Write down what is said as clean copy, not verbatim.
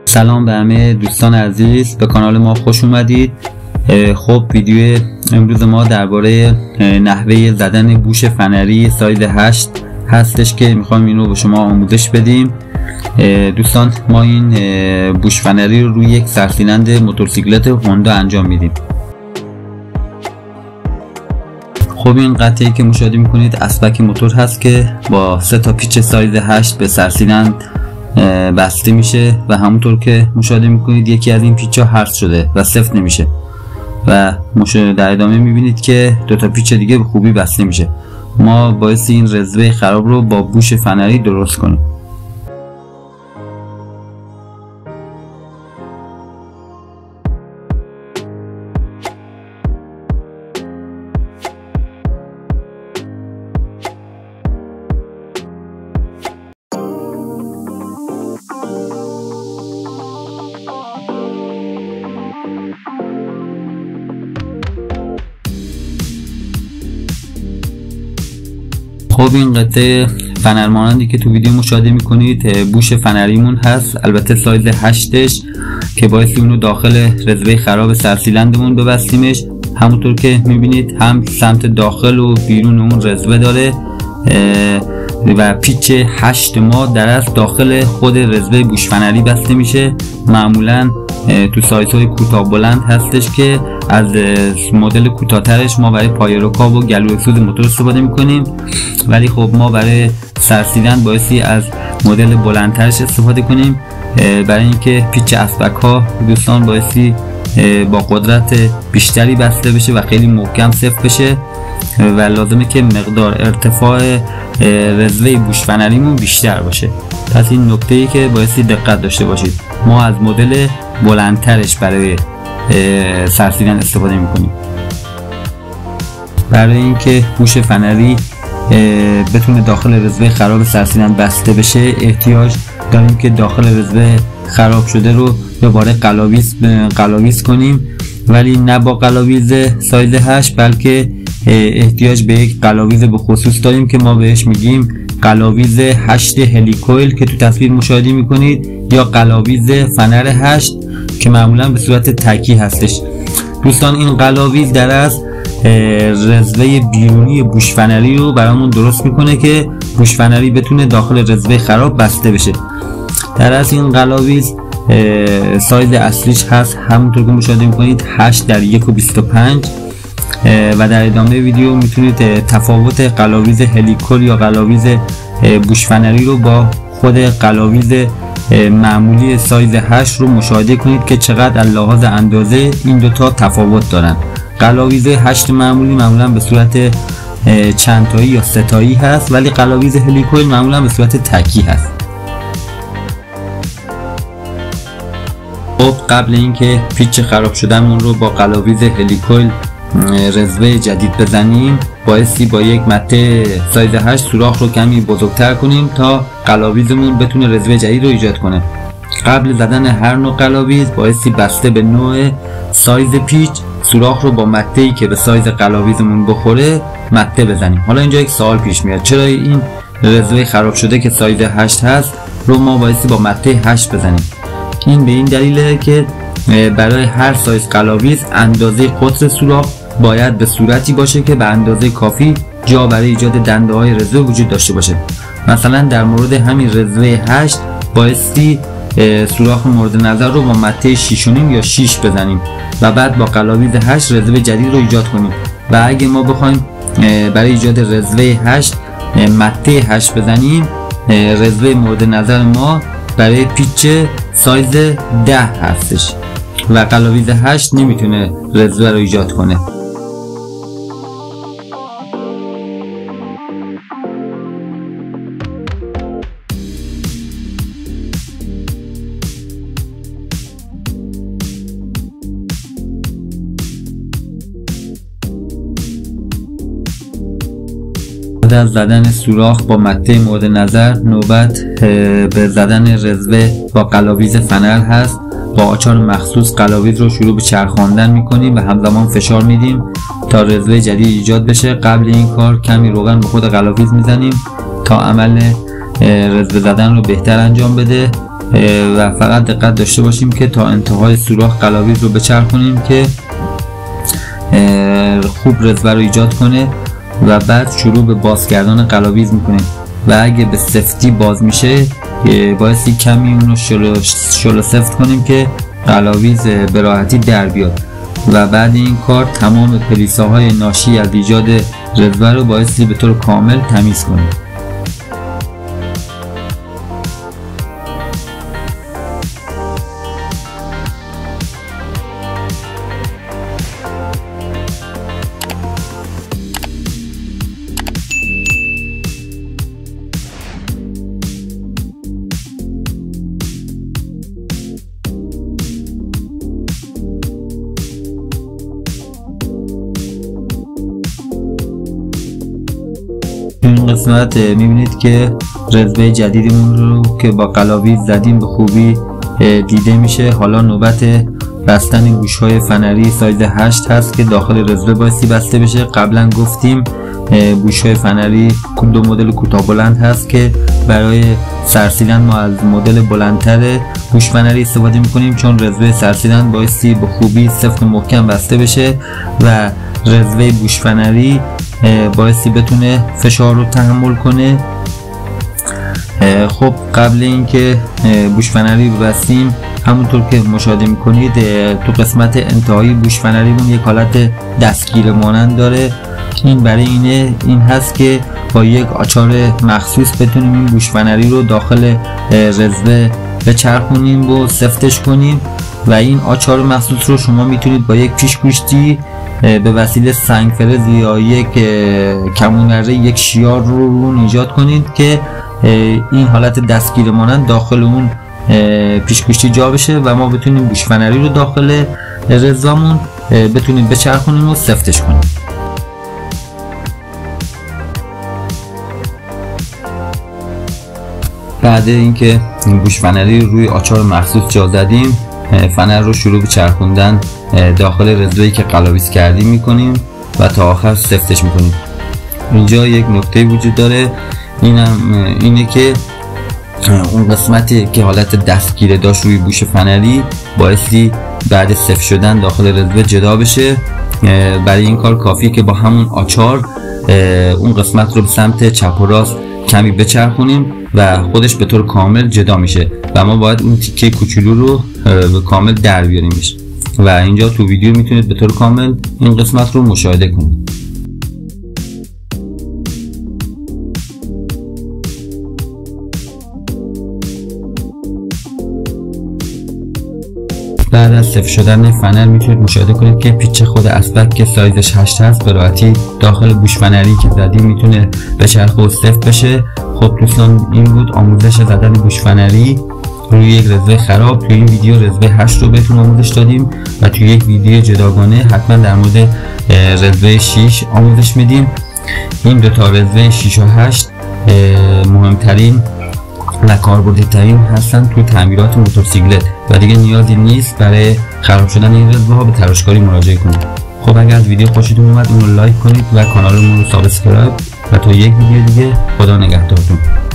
سلام به همه دوستان عزیز، به کانال ما خوش اومدید. خب ویدیو امروز ما درباره نحوه زدن بوش فنری سایز 8 هستش که میخوایم این رو به شما آموزش بدیم. دوستان ما این بوش فنری رو روی یک سرسیلند موتورسیکلت هوندا انجام میدیم. خب این قطعی که مشاهده میکنید اسبک موتور هست که با 3 تا پیچ سایز 8 به سرسیلند بسته میشه و همونطور که مشاهده میکنید یکی از این پیچ ها حذف شده و سفت نمیشه و در ادامه میبینید که 2 تا پیچ دیگه به خوبی بسته میشه. ما باعث این رزوه خراب رو با بوش فنری درست کنیم. خب این قطعه فنر مانندی که تو ویدیو مشاهده میکنید بوش فنریمون هست، البته سایز 8ش که باعث اونو داخل رزوه خراب سرسیلندمون ببستیمش. همونطور که میبینید هم سمت داخل و بیرون اون رزوه داره و پیچ 8 ما در از داخل خود رزوه بوش فنری بسته میشه. معمولا تو سایزهای کوتاه بلند هستش که از مدل کوتاه‌ترش ما برای پایه رکاب و گلو اکسود موتور استفاده میکنیم، ولی خب ما برای سرسیلند بایستی از مدل بلندترش استفاده کنیم برای اینکه پیچ اسبک ها دوستان بایستی با قدرت بیشتری بسته بشه و خیلی محکم سفت بشه و لازمه که مقدار ارتفاع رزوه بوش فنریمون بیشتر باشه. پس این نکته‌ای که بایستی دقت داشته باشید، ما از مدل بلندترش برای سرسیلند استفاده میکنیم. برای اینکه بوش فنری بتونه داخل رزوه خراب سرسیلند بسته بشه احتیاج داریم که داخل رزوه خراب شده رو دوباره قلاویز کنیم، ولی نه با قلاویز سایز 8 بلکه احتیاج به یک قلاویز به خصوص داریم که ما بهش میگیم قلاویز 8 هلیکویل که تو تصویر مشاهده میکنید یا قلاویز فنر 8 که معمولا به صورت تکی هستش. دوستان این قلاویز در از رزوه بیرونی بوش فنری رو برامون درست میکنه که بوش فنری بتونه داخل رزوه خراب بسته بشه. در از این قلاویز سایز اصلیش هست همونطور که مشاهده میکنید 8 در 1.25 و در ادامه ویدیو میتونید تفاوت قلاویز هلیکول یا قلاویز بوش فنری رو با خود قلاویز معمولی سایز 8 رو مشاهده کنید که چقدر از لحاظ اندازه این دوتا تفاوت دارن. قلاویز 8 معمولی معمولا به صورت چند تایی یا 3 تایی هست، ولی قلاویز هلیکویل معمولا به صورت تکی هست. خب قبل اینکه پیچ خراب شدهمون رو با قلاویز هلیکویل رزوه جدید بزنیم بایستی با یک مته سایز 8 سوراخ رو کمی بزرگتر کنیم تا قلاویزمون بتونه رزوه جدید رو ایجاد کنه. قبل زدن هر نوع قلاویز بایستی بسته به نوع سایز پیچ سوراخ رو با مته‌ای که به سایز قلاویزمون بخوره مته بزنیم. حالا اینجا یک سوال پیش میاد، چرا این رزوه خراب شده که سایز 8 هست رو ما بایستی با مته 8 بزنیم؟ این به این دلیله که برای هر سایز قلاویز اندازه قطر سوراخ باید به صورتی باشه که به اندازه کافی جا برای ایجاد دنده های رزوه وجود داشته باشه. مثلا در مورد همین رزوه 8 بایستی سوراخ مورد نظر رو با مته 6.5 یا 6 بزنیم و بعد با قلاویز 8 رزوه جدید رو ایجاد کنیم. و اگه ما بخوایم برای ایجاد رزوه 8 مته 8 بزنیم رزوه مورد نظر ما برای پیچ سایز 10 هستش و قلاویز 8 نمیتونه رزوه رو ایجاد کنه. بعد از زدن سوراخ با مته مورد نظر نوبت به زدن رزوه با قلاویز فنر هست. با آچار مخصوص قلاویز رو شروع به چرخاندن میکنیم و همزمان فشار میدیم تا رزوه جدید ایجاد بشه. قبل این کار کمی روغن به خود قلاویز میزنیم تا عمل رزوه زدن رو بهتر انجام بده و فقط دقت داشته باشیم که تا انتهای سوراخ قلاویز رو بچرخونیم که خوب رزوه رو ایجاد کنه و بعد شروع به باز کردن قلاویز میکنیم و اگه به سفتی باز میشه بایستی کمی اون رو شل سفت کنیم که قلاویز به راحتی در بیاد و بعد این کار تمام پلیساهای ناشی از ایجاد رزوه رو بایستی به طور کامل تمیز کنیم. این قسمت میبینید که رزوه جدیدمون رو که با قلاویز زدیم به خوبی دیده میشه. حالا نوبت بستن گوشهای فنری سایز 8 هست که داخل رزوه بایستی بسته بشه. قبلا گفتیم گوشهای فنری دو مدل کوتاه بلند هست که برای سرسیدن ما از مدل بلندتر گوش فنری استفاده میکنیم چون رزوه سرسیدن بایستی به خوبی سفت و محکم بسته بشه و رزوه گوش فنری بایستی بتونه فشار رو تحمل کنه. خب قبل اینکه بوش فنری رو ببستیم همونطور که مشاهده میکنید تو قسمت انتهایی بوش فنریمون یک حالت دستگیر مانند داره. این برای این هست که با یک آچار مخصوص بتونیم این بوش فنری رو داخل رزوه بچرخونیم و سفتش کنیم و این آچار مخصوص رو شما میتونید با یک پیشگوشتی به وسیله سنگ فرز یا یک کمونره یک شیار رو ایجاد کنید که این حالت دستگیر مانند داخل اون پیشگوشتی جا بشه و ما بتونیم بوش فنری رو داخل رزوامون بتونیم بچرخونیم و سفتش کنیم. بعد اینکه بوش فنری روی آچار مخصوص جا زدیم فنر رو شروع به چرخوندن داخل رزوه‌ای که قلاویز کردیم میکنیم و تا آخر سفتش میکنیم. اینجا یک نکته وجود داره، اینه که اون قسمتی که حالت دستگیره داشت روی بوش فنری بایستی بعد سفت شدن داخل رزوه جدا بشه. برای این کار کافیه که با همون آچار اون قسمت رو به سمت چپ و راست کمی بچرخونیم و خودش به طور کامل جدا میشه و ما باید اون تیکه کوچولو رو به کامل در بیاریمش و اینجا تو ویدیو میتونید به طور کامل این قسمت رو مشاهده کنید. بعد از سفت شدن فنر میتونید مشاهده کنید که پیچ خود اسبک که سایزش 8 هست به راحتی داخل بوش فنری که زدیم میتونه بچرخه و سفت بشه. خب دوستان این بود آموزش زدن بوش فنری روی یک رزوه خراب. توی این ویدیو رزوه 8 رو بهتون آموزش دادیم و توی یک ویدیو جداگانه حتما در مورد رزوه 6 آموزش میدیم. این دو تا رزوه 6 و 8 مهمترین و کاربردی‌ترین هستن توی تعمیرات موتورسیکلت و دیگه نیازی نیست برای خراب شدن این رزوه ها به تراشکاری مراجعه کنید. خب اگر از ویدیو خوشتون اومد اون رو لایک کنید و کانالمون رو سابسکرایب و تا یک ویدیو دیگه خدا نگهدارتون.